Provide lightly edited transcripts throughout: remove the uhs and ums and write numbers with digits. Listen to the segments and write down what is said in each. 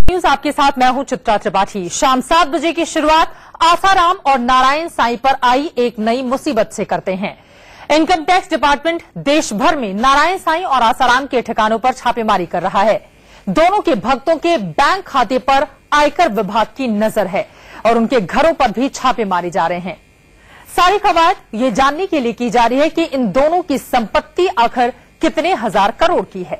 News आपके साथ मैं हूं चित्रा त्रिपाठी। शाम 7 बजे की शुरुआत आसाराम और नारायण साईं पर आई एक नई मुसीबत से करते हैं। इनकम टैक्स डिपार्टमेंट देश भर में नारायण साईं और आसाराम के ठिकानों पर छापेमारी कर रहा है। दोनों के भक्तों के बैंक खाते पर आयकर विभाग की नजर है और उनके घरों पर भी छापे मारे जा रहे हैं। सारी कवायद ये जानने के लिए की जा रही है कि इन दोनों की संपत्ति आखिर कितने हजार करोड़ की है।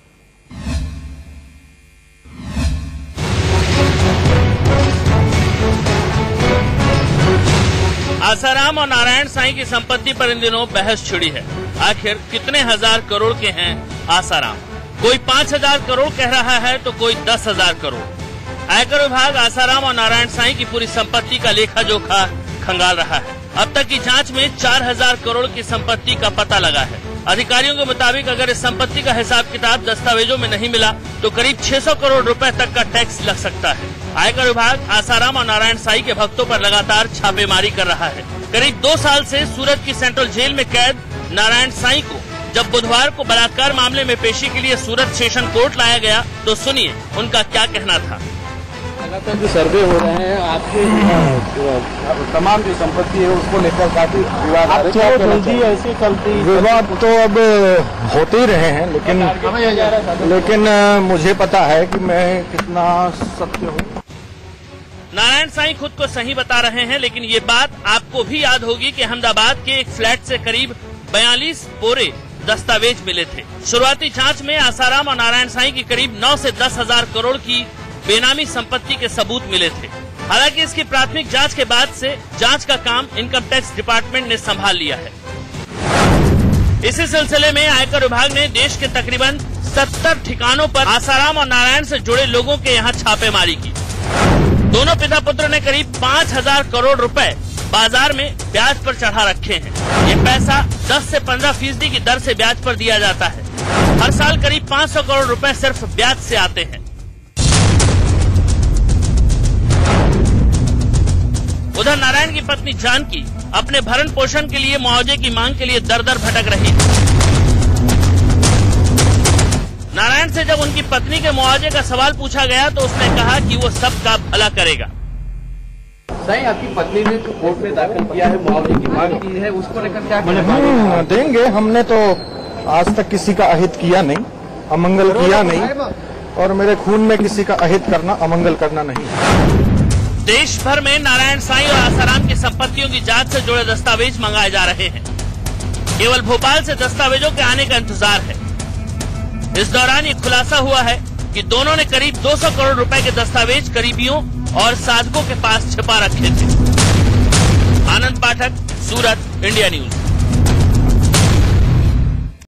आसाराम और नारायण साईं की संपत्ति पर इन दिनों बहस छिड़ी है। आखिर कितने हजार करोड़ के हैं आसाराम? कोई 5,000 करोड़ कह रहा है तो कोई 10,000 करोड़। आयकर विभाग आसाराम और नारायण साईं की पूरी संपत्ति का लेखा जोखा खंगाल रहा है। अब तक की जांच में 4,000 करोड़ की संपत्ति का पता लगा है। अधिकारियों के मुताबिक अगर इस संपत्ति का हिसाब किताब दस्तावेजों में नहीं मिला तो करीब 600 करोड़ रुपए तक का टैक्स लग सकता है। आयकर विभाग आसाराम और नारायण साईं के भक्तों पर लगातार छापेमारी कर रहा है। करीब 2 साल से सूरत की सेंट्रल जेल में कैद नारायण साईं को जब बुधवार को बलात्कार मामले में पेशी के लिए सूरत सेशन कोर्ट लाया गया तो सुनिए उनका क्या कहना था। लगातार जो सर्वे हो रहे हैं आपके तमाम जो संपत्ति है उसको लेकर काफी विवाद जल्दी ऐसे चलती विवाद तो अब होते ही रहे हैं, लेकिन मुझे पता है कि मैं कितना सत्य हूँ। नारायण साईं खुद को सही बता रहे हैं, लेकिन ये बात आपको भी याद होगी कि अहमदाबाद के एक फ्लैट से करीब 42 बोरे दस्तावेज मिले थे। शुरुआती जांच में आसाराम और नारायण साईं की करीब 9 से 10,000 करोड़ की बेनामी संपत्ति के सबूत मिले थे। हालांकि इसकी प्राथमिक जांच के बाद से जांच का काम इनकम टैक्स डिपार्टमेंट ने संभाल लिया है। इसी सिलसिले में आयकर विभाग ने देश के तकरीबन 70 ठिकानों पर आसाराम और नारायण से जुड़े लोगों के यहाँ छापेमारी की। दोनों पिता पुत्र ने करीब 5,000 करोड़ रुपए बाजार में ब्याज पर चढ़ा रखे हैं। ये पैसा 10 से 15% की दर से ब्याज पर दिया जाता है। हर साल करीब 500 करोड़ रुपए सिर्फ ब्याज से आते हैं। उधर नारायण की पत्नी जानकी अपने भरण पोषण के लिए मुआवजे की मांग के लिए दर दर भटक रही है। नारायण से जब उनकी पत्नी के मुआवजे का सवाल पूछा गया तो उसने कहा कि वो सबका भला करेगा। साईं, आपकी पत्नी ने जो कोर्ट में दाखिल किया है मुआवजे की मांग की है, उसको लेकर क्या देंगे? हमने तो आज तक किसी का अहित किया नहीं, अमंगल किया नहीं, और मेरे खून में किसी का अहित करना अमंगल करना नहीं। देश भर में नारायण साईं और आसाराम की संपत्तियों की जांच से जुड़े दस्तावेज मंगाए जा रहे हैं। केवल भोपाल से दस्तावेजों के आने का इंतजार है। इस दौरान ये खुलासा हुआ है कि दोनों ने करीब 200 करोड़ रुपए के दस्तावेज करीबियों और साधकों के पास छिपा रखे थे। Anand Pathak, Surat, India news.